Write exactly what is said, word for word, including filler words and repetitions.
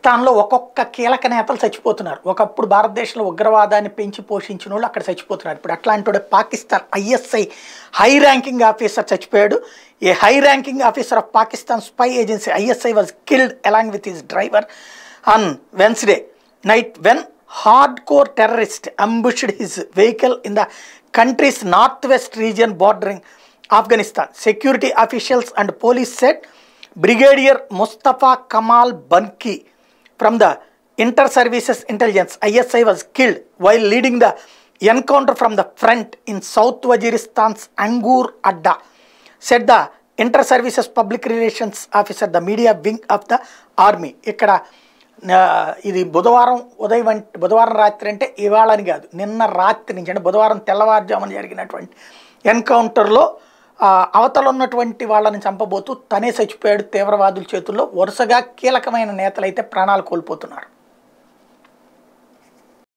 పాకిస్తాన్లో ఒక్కొక్క కీలక నేతలు చచ్చిపోతున్నారు. ఒకప్పుడు భారతదేశంలో ఉగ్రవాదాన్ని పెంచి పోషించిన వాళ్ళు అక్కడ చచ్చిపోతున్నారు. ఇప్పుడు అట్లాంటి Pakistan ISI high ranking officer చచ్చిపోయాడు. A high ranking officer of Pakistan spy agency ISI was killed along with his driver on Wednesday night when hardcore terrorist ambushed his vehicle in the country's northwest region bordering Afghanistan. Security officials and police said Brigadier Mustafa Kamal Banki from the Inter-Services Intelligence I S I was killed while leading the encounter from the front in South Waziristan's Angur Adda, said the Inter-Services Public Relations Officer, the media wing of the army. ikkada ఇది బుధవారం ఉదయం అంటే బుధవారం రాత్రి అంటే ఇవాళని కాదు, నిన్న రాత్రి నుంచి అంటే బుధవారం తెల్లవారుజామున జరిగినటువంటి ఎన్కౌంటర్లో అవతల ఉన్నటువంటి వాళ్ళని చంపబోతూ తనే చచ్చిపోయాడు తీవ్రవాదుల చేతుల్లో. వరుసగా కీలకమైన నేతలు అయితే ప్రాణాలు కోల్పోతున్నారు.